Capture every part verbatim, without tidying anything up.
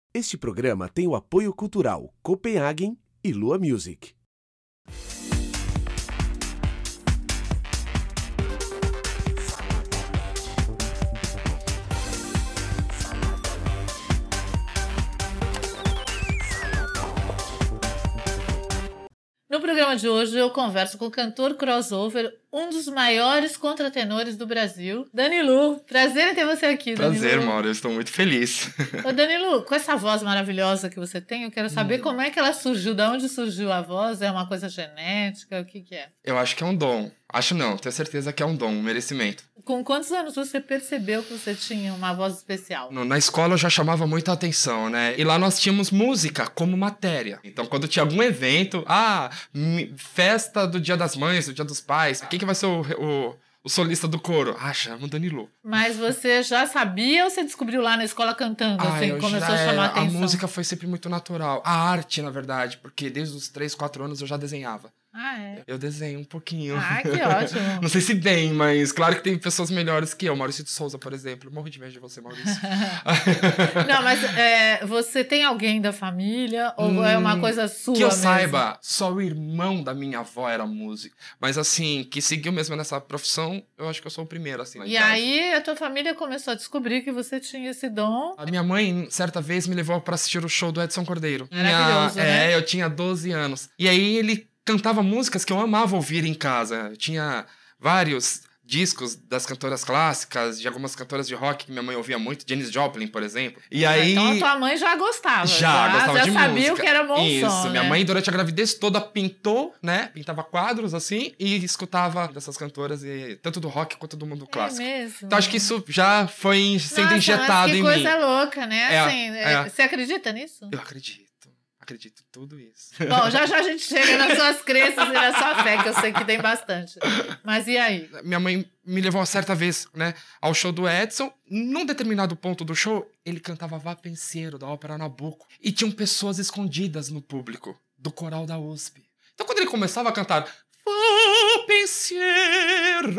Este programa tem o apoio cultural Copenhagen e Lua Music. No programa de hoje eu converso com o cantor crossover, um dos maiores contratenores do Brasil, Danilu. Prazer em ter você aqui, Danilu. Prazer, Mauro, eu estou muito feliz. Ô, Danilu, com essa voz maravilhosa que você tem, eu quero saber hum. como é que ela surgiu, de onde surgiu a voz, é uma coisa genética, o que que é? Eu acho que é um dom. Acho não, tenho certeza que é um dom, um merecimento. Com quantos anos você percebeu que você tinha uma voz especial? No, na escola eu já chamava muita atenção, né? E lá nós tínhamos música como matéria. Então quando tinha algum evento, ah, festa do Dia das Mães, do Dia dos Pais, quem que vai ser o, o, o solista do coro? Ah, chama o Danilu. Mas você já sabia ou você descobriu lá na escola cantando, ah, assim, começou a chamar é, atenção? A música foi sempre muito natural. A arte, na verdade, porque desde os três, quatro anos eu já desenhava. Ah, é? Eu desenho um pouquinho. Ah, que ótimo. Não sei se bem, mas claro que tem pessoas melhores que eu. Maurício de Souza, por exemplo. Morro de inveja de você, Maurício. Não, mas é, você tem alguém da família ou hum, é uma coisa sua que eu mesmo? saiba, só o irmão da minha avó era músico. Mas assim, que seguiu mesmo nessa profissão, eu acho que eu sou o primeiro, assim. E aí a tua família começou a descobrir que você tinha esse dom. A minha mãe, certa vez, me levou pra assistir o show do Edson Cordeiro. Maravilhoso, minha, né? É, eu tinha doze anos. E aí ele cantava músicas que eu amava ouvir em casa. Eu tinha vários discos das cantoras clássicas, de algumas cantoras de rock que minha mãe ouvia muito, Janis Joplin, por exemplo. E aí... Então a tua mãe já gostava. Já, já gostava já de sabia música. O que era bom Isso, som, minha né? mãe durante a gravidez toda pintou, né? Pintava quadros, assim, e escutava dessas cantoras, e, tanto do rock quanto do mundo clássico. É mesmo? Então acho que isso já foi sendo Nossa, injetado mas que em coisa mim. louca, né? É, assim, é. Você acredita nisso? Eu acredito. Acredito em tudo isso. Bom, já já a gente chega nas suas crenças e na sua fé, que eu sei que tem bastante. Mas e aí? Minha mãe me levou uma certa vez, né, ao show do Edson. Num determinado ponto do show, ele cantava Vá Penseiro, da ópera Nabucco. E tinham pessoas escondidas no público, do coral da U S P. Então quando ele começava a cantar Vá Penseiro,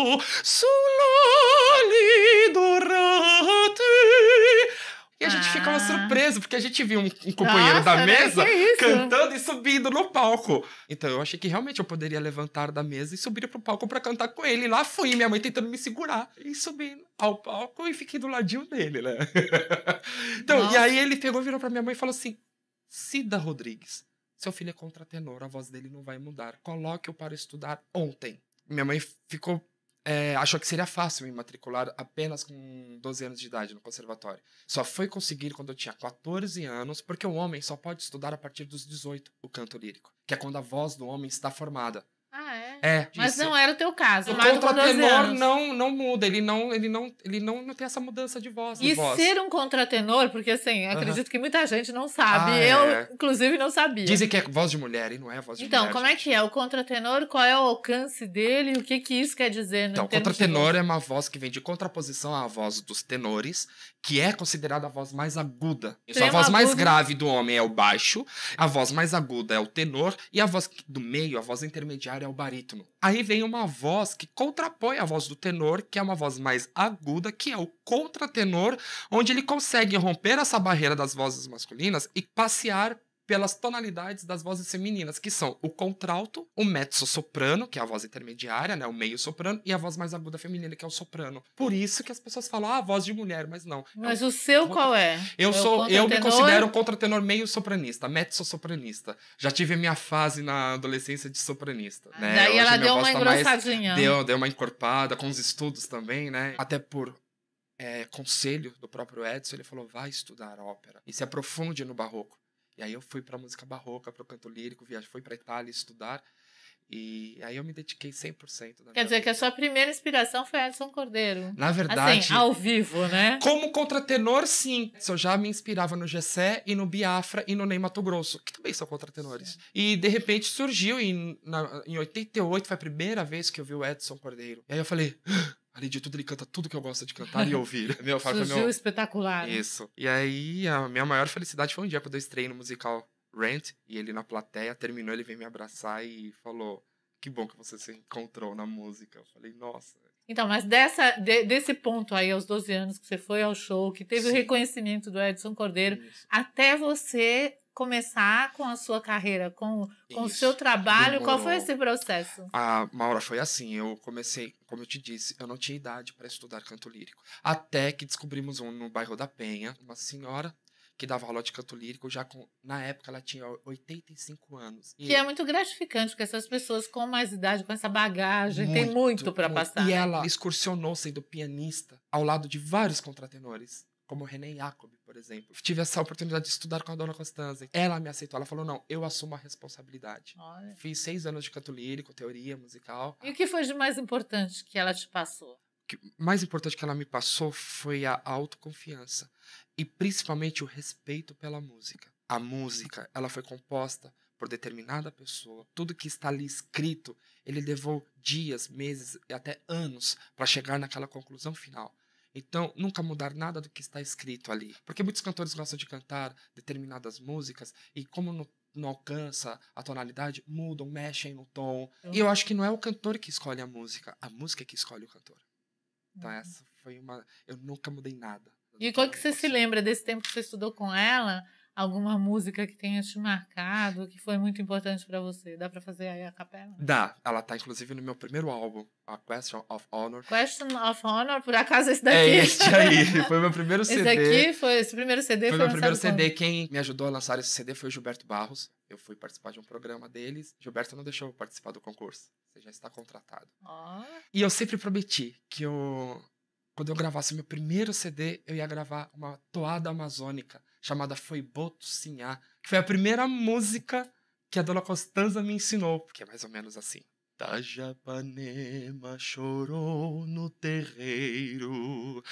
sull'olido rate... E a gente ah. ficava surpreso, porque a gente viu um, um companheiro Nossa, da mesa né? cantando e subindo no palco. Então eu achei que realmente eu poderia levantar da mesa e subir pro palco pra cantar com ele. E lá fui, minha mãe tentando me segurar. E subi ao palco e fiquei do ladinho dele, né? Então, Nossa. E aí ele pegou, virou pra minha mãe e falou assim: Cida Rodrigues, seu filho é contratenor, a voz dele não vai mudar. Coloque-o para estudar ontem. Minha mãe ficou... É, achou que seria fácil me matricular apenas com doze anos de idade no conservatório. Só foi conseguir quando eu tinha quatorze anos, porque o homem só pode estudar a partir dos dezoito, o canto lírico, que é quando a voz do homem está formada. Ah, é? É. Mas não era o teu caso. O contratenor não, não muda, ele, não, ele, não, ele não, não tem essa mudança de voz. E de voz. ser um contratenor, porque assim, acredito uh-huh. que muita gente não sabe. Ah, eu, é. inclusive, não sabia. Dizem que é voz de mulher e não é voz de então, mulher. Então, como gente. é que é? O contratenor, qual é o alcance dele? O que, que isso quer dizer? No então, o contratenor é uma voz que vem de contraposição à voz dos tenores, que é considerada a voz mais aguda. Isso, a voz mais agudo. grave do homem é o baixo, a voz mais aguda é o tenor, e a voz do meio, a voz intermediária, é o barítono. Aí vem uma voz que contrapõe a voz do tenor, que é uma voz mais aguda, que é o contratenor, onde ele consegue romper essa barreira das vozes masculinas e passear pelas tonalidades das vozes femininas, que são o contralto, o mezzo-soprano, que é a voz intermediária, né, o meio-soprano, e a voz mais aguda feminina, que é o soprano. Por isso que as pessoas falam, ah, voz de mulher, mas não. Mas é o seu contra... qual é? Eu, é sou, eu me considero um contratenor meio-sopranista, mezzo-sopranista. Já tive a minha fase na adolescência de sopranista. Ah, né? Daí Hoje ela deu uma tá engrossadinha. Mais, deu, deu uma encorpada, com os estudos também, né? Até por... É, conselho do próprio Edson, ele falou, vai estudar ópera e se aprofunde no barroco. E aí eu fui pra música barroca, pro canto lírico, viajei, fui pra Itália estudar, e aí eu me dediquei cem por cento. Quer dizer vida. Que a sua primeira inspiração foi Edson Cordeiro. Na verdade... Assim, ao vivo, né? Como contratenor, sim. Eu já me inspirava no Gessé e no Biafra e no Ney Matogrosso, que também são contratenores. Sim. E, de repente, surgiu, em, na, em oitenta e oito, foi a primeira vez que eu vi o Edson Cordeiro. E aí eu falei... Ali de tudo, ele canta tudo que eu gosto de cantar e ouvir. Meu, Surgiu meu... espetacular. Isso. E aí, a minha maior felicidade foi um dia quando eu estreiei no musical Rent, e ele na plateia, terminou, ele veio me abraçar e falou, que bom que você se encontrou na música. Eu falei, nossa, Então, mas dessa, de, desse ponto aí, aos doze anos, que você foi ao show, que teve Sim. o reconhecimento do Edson Cordeiro, Isso. até você começar com a sua carreira, com, com o seu trabalho, Demorou. Qual foi esse processo? A Maura, foi assim, eu comecei, como eu te disse, eu não tinha idade para estudar canto lírico. Até que descobrimos um no bairro da Penha, uma senhora que dava aula de canto lírico, já com, na época ela tinha oitenta e cinco anos. E que é muito gratificante, porque essas pessoas com mais idade, com essa bagagem, muito, tem muito para passar. E né? ela excursionou sendo pianista ao lado de vários contratenores, como René Jacob, por exemplo. Tive essa oportunidade de estudar com a dona Constanza. Ela me aceitou, ela falou, não, eu assumo a responsabilidade. Olha. Fiz seis anos de canto lírico, teoria musical. E o que foi de mais importante que ela te passou? O que mais importante que ela me passou foi a autoconfiança. E principalmente o respeito pela música. A música, ela foi composta por determinada pessoa. Tudo que está ali escrito, ele levou dias, meses e até anos para chegar naquela conclusão final. Então, nunca mudar nada do que está escrito ali. Porque muitos cantores gostam de cantar determinadas músicas e como não, não alcança a tonalidade, mudam, mexem no tom. Uhum. E eu acho que não é o cantor que escolhe a música, a música é que escolhe o cantor. Então, uhum. essa foi uma... Eu nunca mudei nada. E qual que você se lembra desse tempo que você estudou com ela? Alguma música que tenha te marcado, que foi muito importante pra você? Dá pra fazer aí a capela? Dá. Ela tá, inclusive, no meu primeiro álbum, a Question of Honor. Question of Honor? Por acaso esse daqui? É este aí. Foi o meu primeiro C D. Esse aqui foi... Esse primeiro C D foi, foi meu primeiro C D. Quando? Quem me ajudou a lançar esse C D foi o Gilberto Barros. Eu fui participar de um programa deles. Gilberto não deixou eu participar do concurso. Você já está contratado. Oh. E eu sempre prometi que eu... Quando eu gravasse meu primeiro C D, eu ia gravar uma toada amazônica chamada Foi Boto Sinhá, que foi a primeira música que a dona Constanza me ensinou, porque é mais ou menos assim. Tajapanema chorou no terreiro,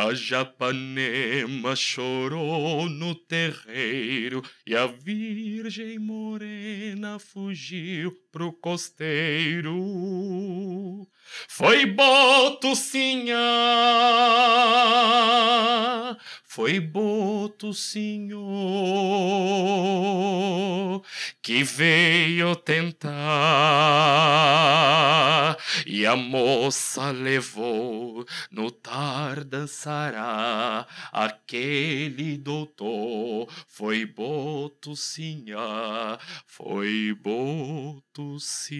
Tajapanema chorou no terreiro, e a Virgem Morena fugiu pro costeiro. Foi Boto Sinhá, foi Boto Senhor, que veio tentar, e a moça levou no Tardançará. Aquele doutor foi Boto Sinhá, foi Boto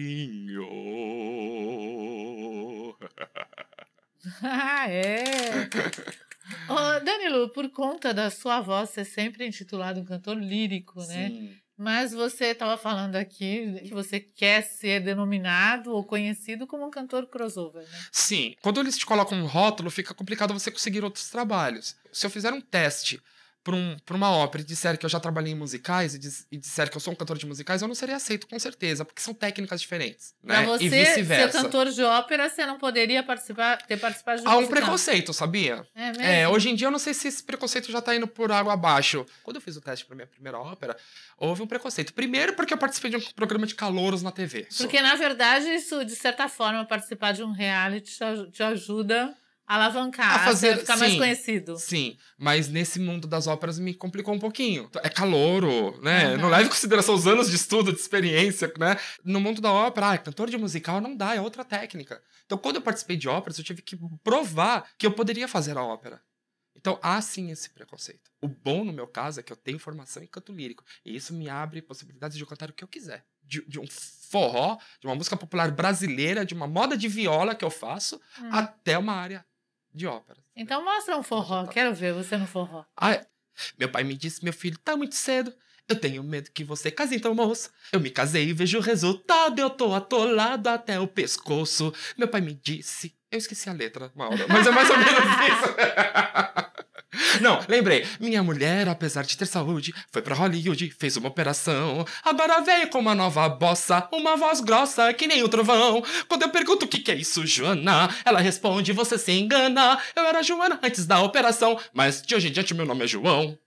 Senhor. Ah, é? Oh, Danilo, por conta da sua voz ser sempre intitulado um cantor lírico, né? Sim. Mas você estava falando aqui que você quer ser denominado ou conhecido como um cantor crossover, né? Sim. Quando eles te colocam um rótulo, fica complicado você conseguir outros trabalhos. Se eu fizer um teste para um, uma ópera e disser que eu já trabalhei em musicais e, dis, e disser que eu sou um cantor de musicais, eu não seria aceito, com certeza, porque são técnicas diferentes. Né? Pra você e vice-versa. ser cantor de ópera, você não poderia participar, ter participado de um Há um musical. preconceito, sabia? É mesmo? É, hoje em dia eu não sei se esse preconceito já tá indo por água abaixo. Quando eu fiz o teste pra minha primeira ópera, houve um preconceito. Primeiro porque eu participei de um programa de calouros na T V. Porque, na verdade, isso, de certa forma, participar de um reality te ajuda... alavancar, a fazer, a ficar sim, mais conhecido. Sim, mas nesse mundo das óperas me complicou um pouquinho. É calouro, né? Uhum. Não leve em consideração os anos de estudo, de experiência, né? No mundo da ópera, ah, cantor de musical não dá, é outra técnica. Então, quando eu participei de óperas, eu tive que provar que eu poderia fazer a ópera. Então, há sim esse preconceito. O bom, no meu caso, é que eu tenho formação em canto lírico. E isso me abre possibilidades de eu cantar o que eu quiser. De, de um forró, de uma música popular brasileira, de uma moda de viola que eu faço, hum. até uma área de ópera. Então mostra um forró, quero ver você no forró. Ah, meu pai me disse, meu filho, tá muito cedo, eu tenho medo que você case então, moço. Eu me casei e vejo o resultado, eu tô atolado até o pescoço. Meu pai me disse, eu esqueci a letra, Maura, mas é mais ou menos isso. Não, lembrei. Minha mulher, apesar de ter saúde, foi pra Hollywood, fez uma operação. Agora veio com uma nova bossa, uma voz grossa que nem o trovão. Quando eu pergunto o que que é isso, Joana, ela responde, você se engana. Eu era Joana antes da operação, mas de hoje em diante meu nome é João.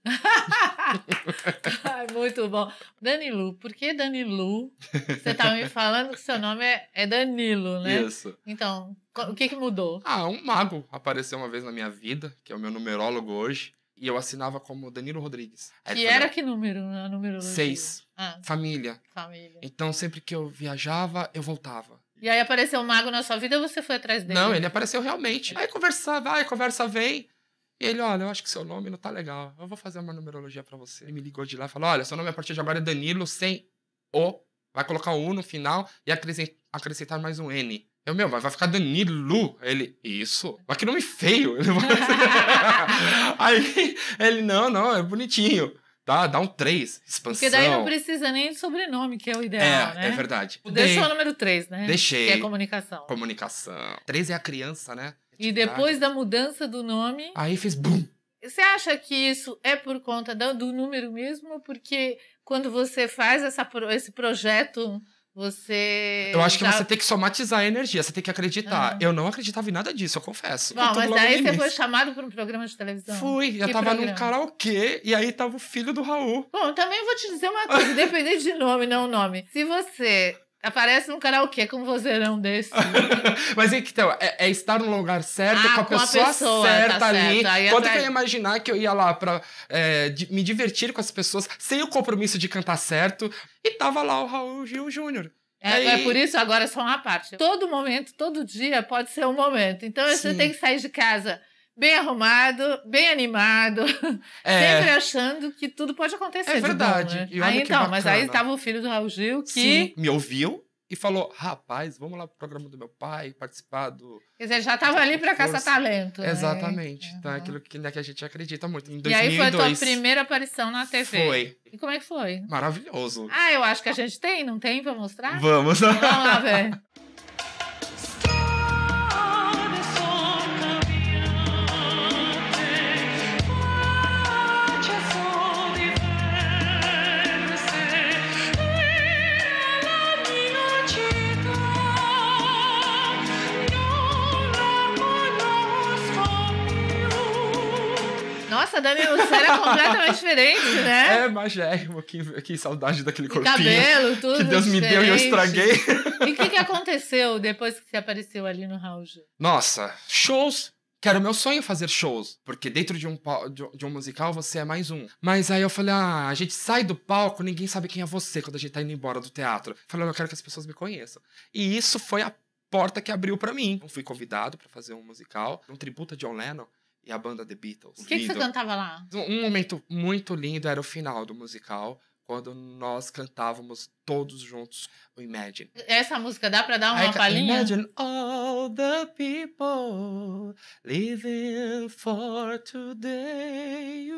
Ai, muito bom. Danilo, por que Danilo? Você tá me falando que seu nome é, é Danilo, né? Isso. Então, o que que mudou? Ah, um mago apareceu uma vez na minha vida, que é o meu numerólogo hoje, e eu assinava como Danilo Rodrigues. Aí que era que número na numerologia? Seis. Ah, família. Família. Então, sempre que eu viajava, eu voltava. E aí apareceu um mago na sua vida e você foi atrás dele? Não, ele apareceu realmente. Aí conversa vai, conversa vem. E ele, olha, eu acho que seu nome não tá legal. Eu vou fazer uma numerologia pra você. Ele me ligou de lá e falou, olha, seu nome a partir de agora é Danilo sem O. Vai colocar o U no final e acrescentar mais um N. Eu, meu, vai ficar Danilo. Ele, isso. Mas que nome feio. Aí ele, não, não, é bonitinho. Tá, dá um três, expansão. Porque daí não precisa nem de sobrenome, que é o ideal, é, né? É verdade. Deixou o número três, né? Deixei. Que é comunicação. Comunicação. três é a criança, né? E depois da mudança do nome... Aí fez bum. Você acha que isso é por conta do, do número mesmo? Porque quando você faz essa, esse projeto... Você... Eu acho que já... você tem que somatizar a energia, você tem que acreditar. Uhum. Eu não acreditava em nada disso, eu confesso. Bom, mas daí você foi chamado para um programa de televisão? Fui, já que tava programa? num karaokê e aí tava o filho do Raul. Bom, também vou te dizer uma coisa, independente de nome, não nome. Se você aparece num karaokê com um vozeirão desse... Mas então, é, é estar no lugar certo, ah, com a com pessoa, a pessoa certa tá ali. Certo. Quando pra... que eu ia imaginar que eu ia lá pra é, de, me divertir com as pessoas, sem o compromisso de cantar certo, e tava lá o Raul Gil Júnior. É, Aí... é por isso, agora só uma parte. Todo momento, todo dia pode ser um momento. Então, Sim. você tem que sair de casa bem arrumado, bem animado, é. sempre achando que tudo pode acontecer. É verdade. Bom, né? E olha aí, que então, bacana. mas aí estava o filho do Raul Gil que... Sim, me ouviu e falou, rapaz, vamos lá pro programa do meu pai, participar do... Quer dizer, já estava ali para caçar talento. Exatamente. Né? Então, é aquilo que, né, que a gente acredita muito. Em dois mil e E dois, aí foi a tua primeira aparição na T V. Foi. E como é que foi? Maravilhoso. Ah, eu acho que a gente tem, não tem para mostrar? Vamos. Vamos lá ver. Nossa, Danilo, você era completamente diferente, né? É, magérrimo, que, que saudade daquele e corpinho. Cabelo, tudo que Deus diferente. me deu e eu estraguei. E o que, que aconteceu depois que você apareceu ali no Raul Gil? Nossa, shows. Que era o meu sonho fazer shows. Porque dentro de um, de um musical você é mais um. Mas aí eu falei, ah, a gente sai do palco, ninguém sabe quem é você quando a gente tá indo embora do teatro. Eu falei, eu quero que as pessoas me conheçam. E isso foi a porta que abriu pra mim. Eu fui convidado pra fazer um musical, um tributo a John Lennon e a banda The Beatles. O que, que você cantava lá? Um momento muito lindo era o final do musical, quando nós cantávamos todos juntos o Imagine. Essa música dá pra dar uma Aí, palhinha? Imagine all the people living for today.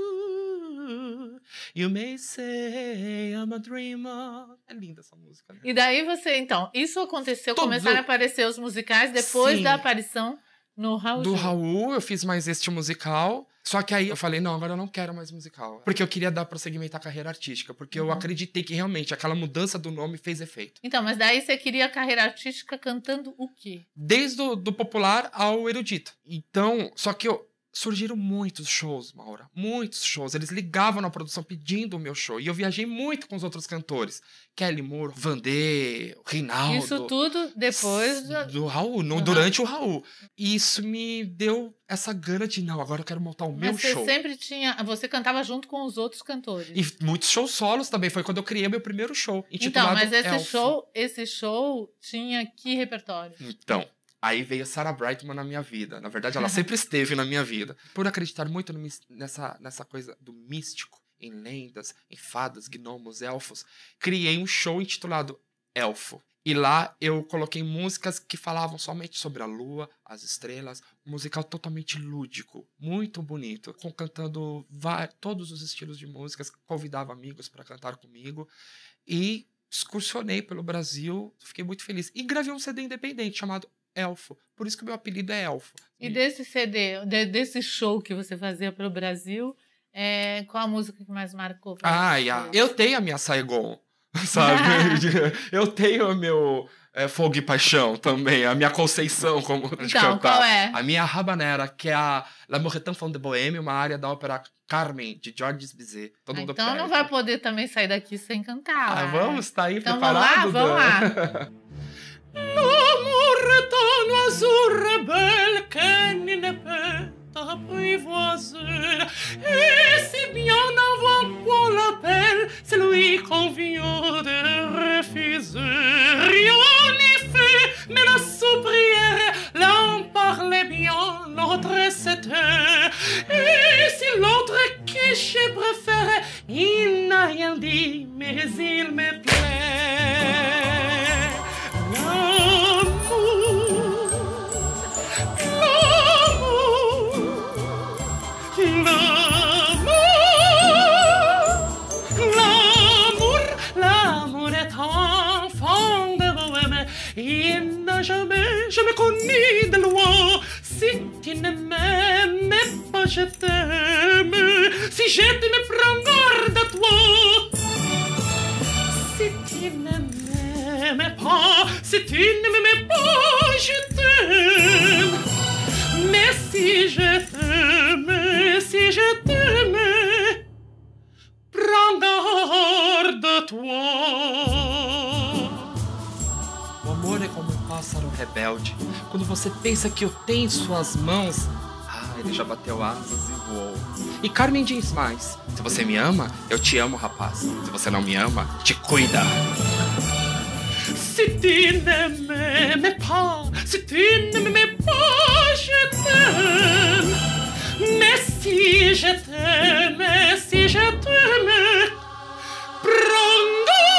You, you may say I'm a dreamer. É linda essa música, né? E daí você, então, isso aconteceu, Todo... começaram a aparecer os musicais depois Sim. da aparição no Raul Do Gil. Raul, eu fiz mais este musical. Só que aí eu falei, não, agora eu não quero mais musical. Porque eu queria dar prosseguimento à carreira artística. Porque uhum. eu acreditei que realmente aquela mudança do nome fez efeito. Então, mas daí você queria carreira artística cantando o quê? Desde o do popular ao erudito. Então, só que eu... Surgiram muitos shows, Maura. Muitos shows. Eles ligavam na produção pedindo o meu show. E eu viajei muito com os outros cantores. Kelly Moore, Vandê, Rinaldo. Isso tudo depois do, do Raul, no, uhum. durante o Raul. E isso me deu essa gana de, não, agora eu quero montar o meu Mas você show. Você sempre tinha... Você cantava junto com os outros cantores. E muitos shows solos também. Foi quando eu criei meu primeiro show, intitulado Então, mas esse Elfo. show, esse show tinha que repertório? Então... Aí veio a Sarah Brightman na minha vida. Na verdade, ela sempre esteve na minha vida. Por acreditar muito no, nessa, nessa coisa do místico, em lendas, em fadas, gnomos, elfos, criei um show intitulado Elfo. E lá eu coloquei músicas que falavam somente sobre a lua, as estrelas, um musical totalmente lúdico, muito bonito, com cantando vários, todos os estilos de músicas, convidava amigos para cantar comigo e excursionei pelo Brasil, fiquei muito feliz. E gravei um C D independente chamado Elfo. Por isso que o meu apelido é Elfo. E desse C D, de, desse show que você fazia pelo Brasil, é, qual a música que mais marcou? Ah, yeah. Eu tenho a minha Saigon, sabe? Eu tenho o meu é, Fogo e Paixão também, a minha Conceição como de então, cantar. Qual é? A minha Rabanera, que é a La Mouretan Fond de Bohème, uma área da ópera Carmen, de Georges Bizet. Todo mundo então perde. Não vai poder também sair daqui sem cantar. Ah, vamos, tá aí então, preparado? Vamos lá, vamos lá. L'amour est un oiseau rebelle que nul ne peut apprivoiser. Et si bien n'envoie point l'appel, celui qu'on vient de refuser. Rien n'y fait. rien dit, mais il me plaît. L'amour, l'amour, l'amour, l'amour est enfant de bohème. Il n'a jamais, jamais connu de loi. Si tu ne m'aimes pas, je t'aime. Si je t'aime, prends garde à toi. Si tu ne m'aimes pas, si tu ne m'aimes pas, je t'aime. Mais si je t'aime, si je t'aime, prends garde à toi. O amor é como um pássaro rebelde. Quando você pensa que o tem em suas mãos, ah, ele já bateu asas e voou. E Carmen diz mais: se você me ama, eu te amo, rapaz. Se você não me ama, te cuida. Si tu ne m'aimes pas, si tu ne m'aimes pas, je t'aime. Mais si je t'aime, si je t'aime, prends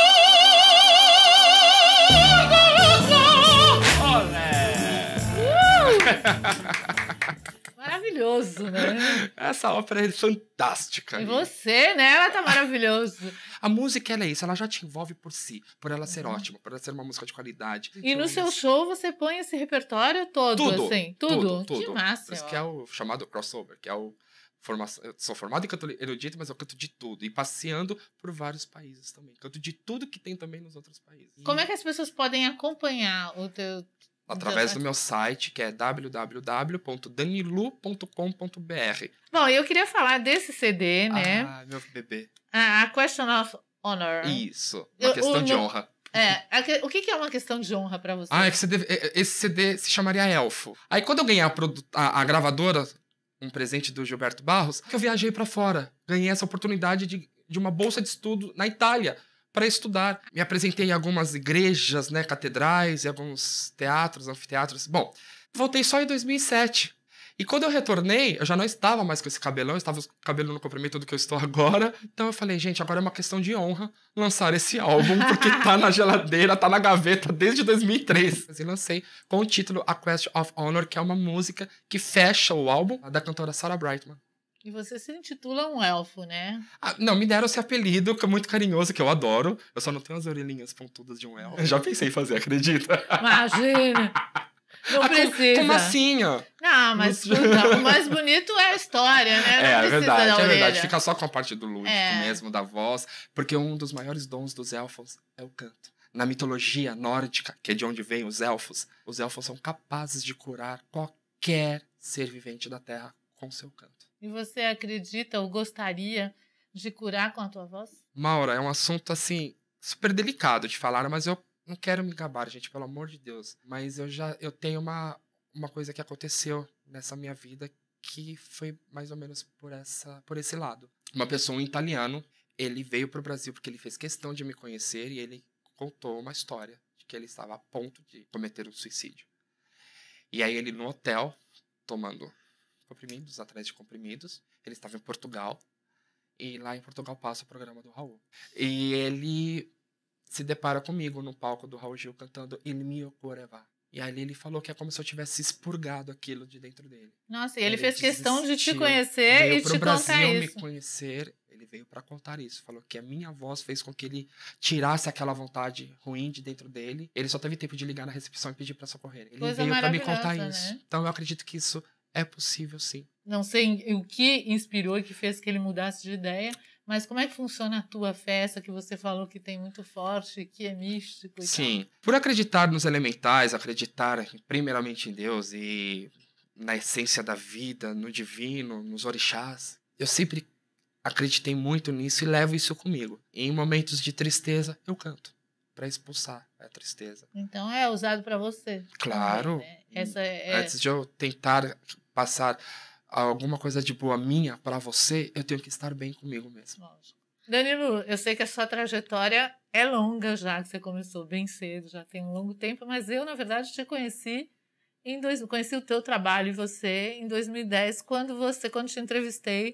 Maravilhoso, né? Essa ópera é fantástica. E você, né? Ela tá maravilhoso. A música, ela é isso, ela já te envolve por si, por ela ser uhum. ótima, por ela ser uma música de qualidade. E no seu show você põe esse repertório todo, tudo, assim? Tudo? Tudo, tudo. Que massa. Isso que é o chamado crossover, que é o... Formação, eu sou formado em canto erudito, mas eu canto de tudo. E passeando por vários países também. Canto de tudo que tem também nos outros países. Como é que as pessoas podem acompanhar o teu... Através do meu site, que é w w w ponto danilu ponto com ponto b r. Bom, eu queria falar desse C D, né? Ah, meu bebê. A Question of Honor. Isso, uma eu, questão o, de honra. É, o que é uma questão de honra pra você? Ah, é que você deve, esse C D se chamaria Elfo. Aí quando eu ganhei a, a, a gravadora, um presente do Gilberto Barros, que eu viajei pra fora. Ganhei essa oportunidade de, de uma bolsa de estudo na Itália para estudar. Me apresentei em algumas igrejas, né, catedrais, em alguns teatros, anfiteatros. Bom, voltei só em dois mil e sete. E quando eu retornei, eu já não estava mais com esse cabelão, eu estava com o cabelo no comprimento do que eu estou agora. Então eu falei, gente, agora é uma questão de honra lançar esse álbum, porque tá na geladeira, tá na gaveta desde dois mil e três. E lancei com o título A Question of Honor, que é uma música que fecha o álbum da cantora Sarah Brightman. E você se intitula um elfo, né? Ah, não, me deram esse apelido, que é muito carinhoso, que eu adoro. Eu só não tenho as orelhinhas pontudas de um elfo. Eu já pensei em fazer, acredita? Imagina! Não ah, precisa. Como assim, ó? Não, mas não, o mais bonito é a história, né? Não é, é verdade, da é orelha. verdade. Fica só com a parte do lúdico é. mesmo, da voz. Porque um dos maiores dons dos elfos é o canto. Na mitologia nórdica, que é de onde vêm os elfos, os elfos são capazes de curar qualquer ser vivente da Terra com seu canto. E você acredita ou gostaria de curar com a tua voz? Maura, é um assunto, assim, super delicado de falar, mas eu não quero me gabar, gente, pelo amor de Deus. Mas eu já eu tenho uma, uma coisa que aconteceu nessa minha vida que foi mais ou menos por, essa, por esse lado. Uma pessoa, um italiano, ele veio para o Brasil porque ele fez questão de me conhecer e ele contou uma história de que ele estava a ponto de cometer um suicídio. E aí ele no hotel, tomando comprimidos, atrás de comprimidos. Ele estava em Portugal. E lá em Portugal passa o programa do Raul. E ele se depara comigo no palco do Raul Gil cantando Il mio cuore va. E ali ele falou que é como se eu tivesse expurgado aquilo de dentro dele. Nossa, e ele, ele fez desistiu, questão de te conhecer e te contar isso. Veio pro Brasil me conhecer, ele veio para contar isso. Falou que a minha voz fez com que ele tirasse aquela vontade ruim de dentro dele. Ele só teve tempo de ligar na recepção e pedir para socorrer. Ele Coisa veio para me contar né? isso. Então eu acredito que isso é possível, sim. Não sei o que inspirou e que fez que ele mudasse de ideia, mas como é que funciona a tua festa, que você falou que tem muito forte, que é místico e Sim. tal? Por acreditar nos elementais, acreditar primeiramente em Deus e na essência da vida, no divino, nos orixás, eu sempre acreditei muito nisso e levo isso comigo. E em momentos de tristeza, eu canto para expulsar a tristeza. Então é usado para você. Claro. Também, né? Essa é... Antes de eu tentar passar alguma coisa de boa minha para você, eu tenho que estar bem comigo mesmo. Lógico. Danilo, eu sei que a sua trajetória é longa já, que você começou bem cedo, já tem um longo tempo, mas eu, na verdade, te conheci, em dois, conheci o teu trabalho e você em dois mil e dez, quando você, quando te entrevistei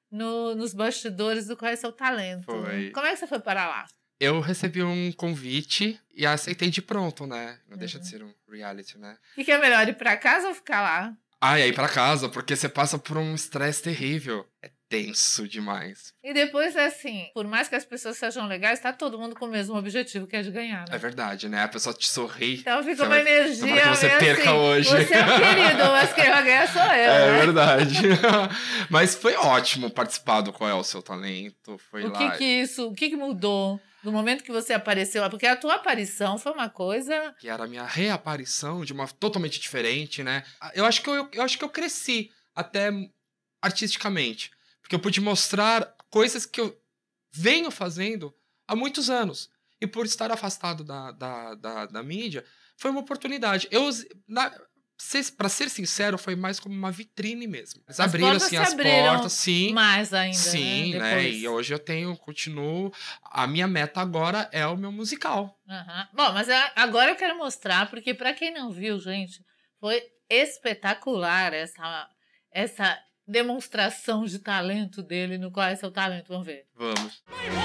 no, nos bastidores do Qual é Seu Talento. Foi. Como é que você foi parar lá? Eu recebi um convite e aceitei de pronto, né? Não uhum. deixa de ser um reality, né? E que é melhor, ir pra casa ou ficar lá? Ah, e ir pra casa, porque você passa por um estresse terrível. É tenso demais. E depois, assim, por mais que as pessoas sejam legais, tá todo mundo com o mesmo objetivo, que é de ganhar, né? É verdade, né? A pessoa te sorri. Então fica uma vai... energia que você perca assim, hoje. Você é o querido, mas quem vai ganhar sou eu, É né? verdade. Mas foi ótimo participar do Qual é o Seu Talento. Foi o lá. Que que isso, o que que mudou no momento que você apareceu lá? Porque a tua aparição foi uma coisa... Que era a minha reaparição de uma totalmente diferente, né? Eu acho que eu, eu, acho que eu cresci até artisticamente. Porque eu pude mostrar coisas que eu venho fazendo há muitos anos. E por estar afastado da, da, da, da mídia, foi uma oportunidade. Eu, para ser sincero, foi mais como uma vitrine mesmo. Eles as abriram assim as portas, sim. Mais ainda, sim, né? né? E hoje eu tenho, continuo. A minha meta agora é o meu musical. Uhum. Bom, mas agora eu quero mostrar, porque para quem não viu, gente, foi espetacular essa. essa demonstração de talento dele no Qual é Seu Talento. Vamos ver. Vamos.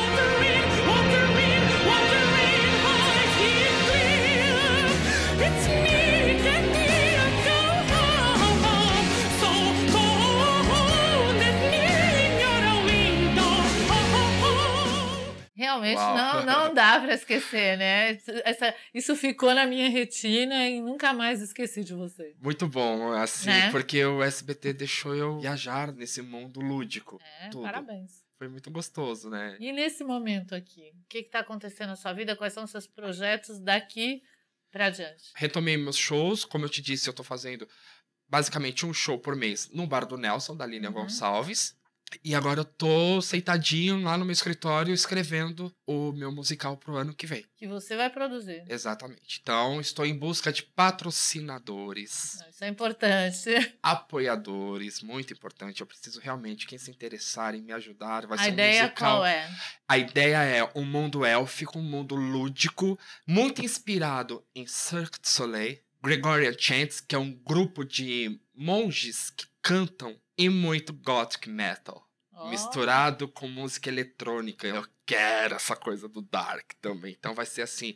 Realmente não, não dá para esquecer, né? Essa, isso ficou na minha retina e nunca mais esqueci de você. Muito bom, assim, né? Porque o S B T deixou eu viajar nesse mundo lúdico. É, tudo. Parabéns. Foi muito gostoso, né? E nesse momento aqui, o que está acontecendo na sua vida? Quais são os seus projetos daqui para diante? Retomei meus shows, como eu te disse, eu tô fazendo basicamente um show por mês no Bar do Nelson, da Línia uhum. Gonçalves. E agora eu tô sentadinho lá no meu escritório escrevendo o meu musical pro ano que vem. Que você vai produzir. Exatamente. Então, estou em busca de patrocinadores. Isso é importante. Apoiadores, muito importante. Eu preciso realmente, quem se interessar em me ajudar, vai A ser um ideia musical. Qual é? A ideia é um mundo élfico, um mundo lúdico, muito inspirado em Cirque du Soleil, Gregorian Chants, que é um grupo de monges que cantam e muito gothic metal, oh. misturado com música eletrônica. Eu quero essa coisa do dark também. Então vai ser assim,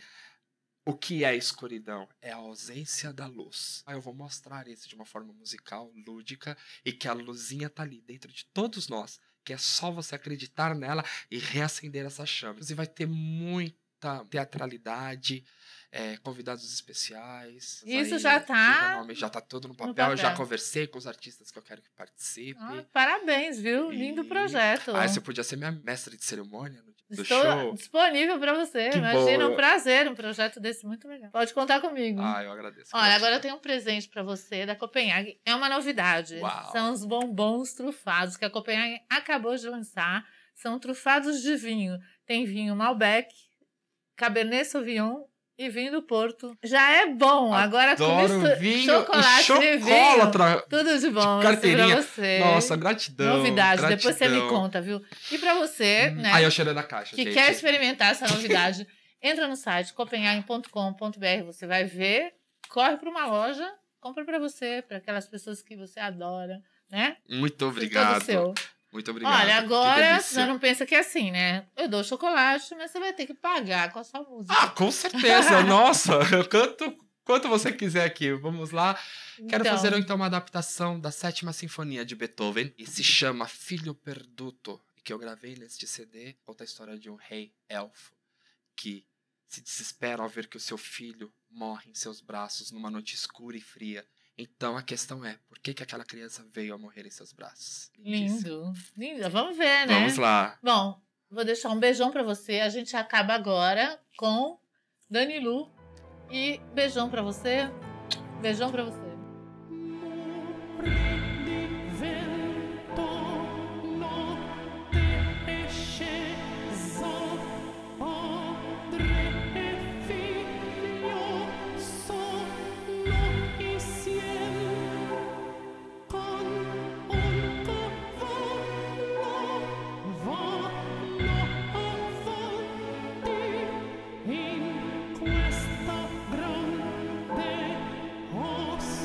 o que é escuridão? É a ausência da luz. Aí eu vou mostrar isso de uma forma musical, lúdica, e que a luzinha tá ali dentro de todos nós, que é só você acreditar nela e reacender essa chama. E vai ter muita teatralidade, É, convidados especiais. Isso aí, já tá... Nome, já tá tudo no papel. no papel. Eu já conversei com os artistas que eu quero que participem. Ah, parabéns, viu? E... Lindo projeto. Ah, você podia ser minha mestre de cerimônia do Estou show. disponível para você. Que Imagina, boa. um prazer, um projeto desse muito legal. Pode contar comigo. Ah, eu agradeço. Olha, agora eu tenho um presente para você da Copenhague. É uma novidade. Uau. São os bombons trufados que a Copenhague acabou de lançar. São trufados de vinho. Tem vinho Malbec, Cabernet Sauvignon e vinho do Porto. Já é bom. Agora com isso, vinho, chocolate e vinho. Tudo de bom. De carteirinha. Pra você. Nossa, gratidão. Novidade. Gratidão. Depois você me conta, viu? E pra você, hum. né? Aí eu cheirei na caixa, que gente. quer experimentar essa novidade, entra no site copenhagen ponto com ponto b r. Você vai ver, corre pra uma loja, compra pra você, pra aquelas pessoas que você adora, né? Muito obrigado. Todo seu. Muito obrigado. Olha, agora você não pensa que é assim, né? Eu dou chocolate, mas você vai ter que pagar com a sua música. Ah, com certeza. Nossa, quanto, quanto você quiser aqui. Vamos lá. Quero então... fazer então uma adaptação da Sétima Sinfonia de Beethoven. E se chama Filho Perduto, que eu gravei neste C D. Conta a história de um rei elfo que se desespera ao ver que o seu filho morre em seus braços numa noite escura e fria. Então a questão é, por que, que aquela criança veio a morrer em seus braços? Lindo, lindo. Vamos ver, né? Vamos lá. Bom, vou deixar um beijão pra você. A gente acaba agora com Dani Lu. E beijão pra você. Beijão pra você. Questa grande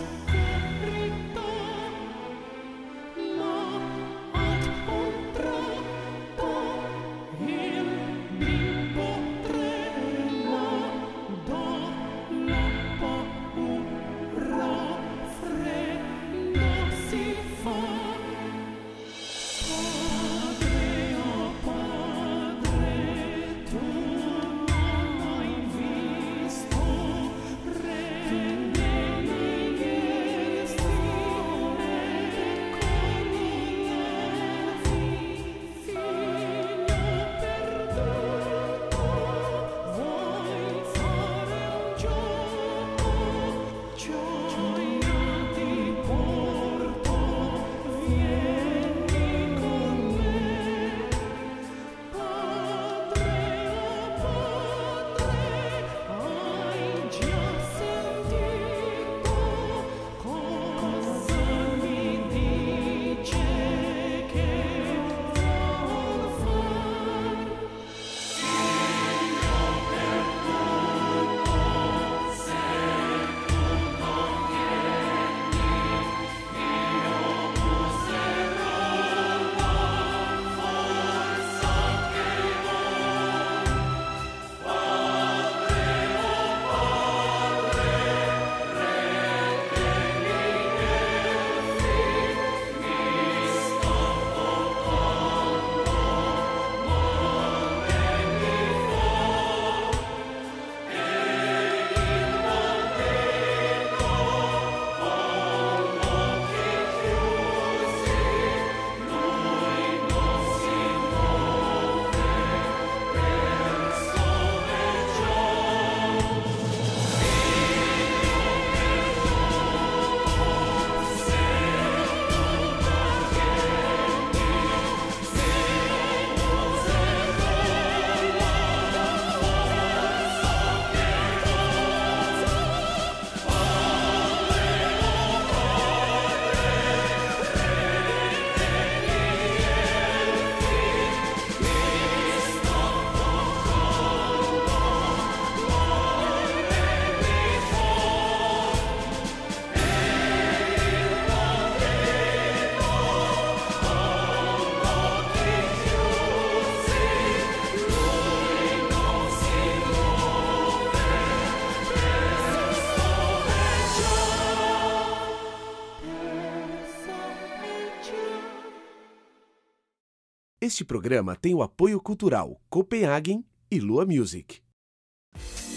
Este programa tem o apoio cultural Copenhagen e Lua Music.